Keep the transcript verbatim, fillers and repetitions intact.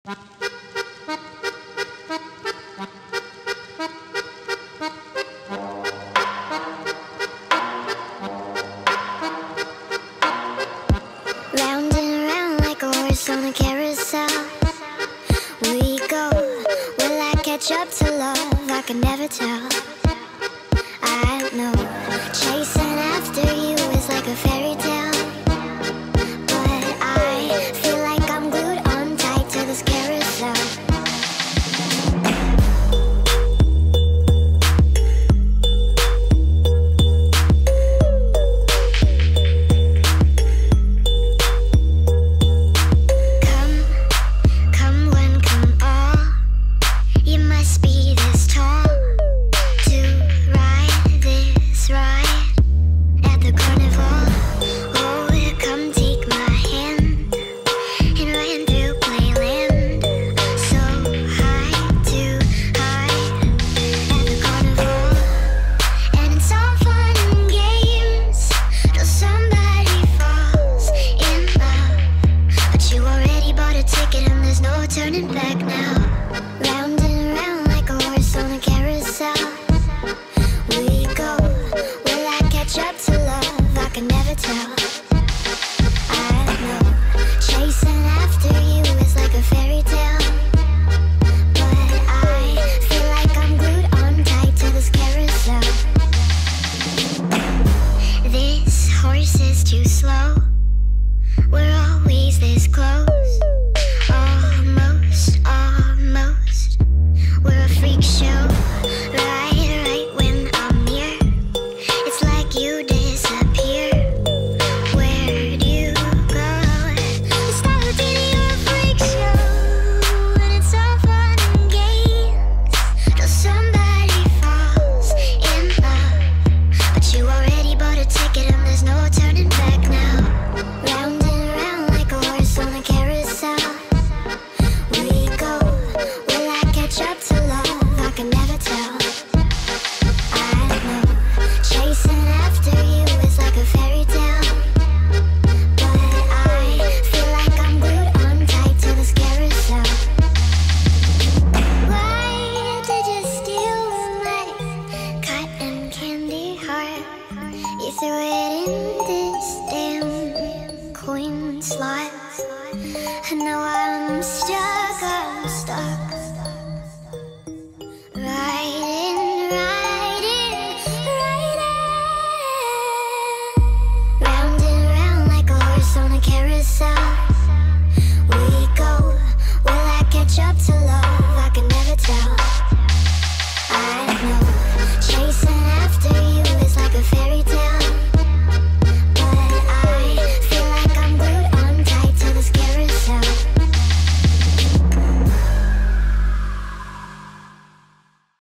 Round and round like a horse on a carousel we go. Will I catch up to love? I can never tell. I know chasing after you is like a fairy tale, but I feel like I'm glued on tight to this carousel. Turning back now.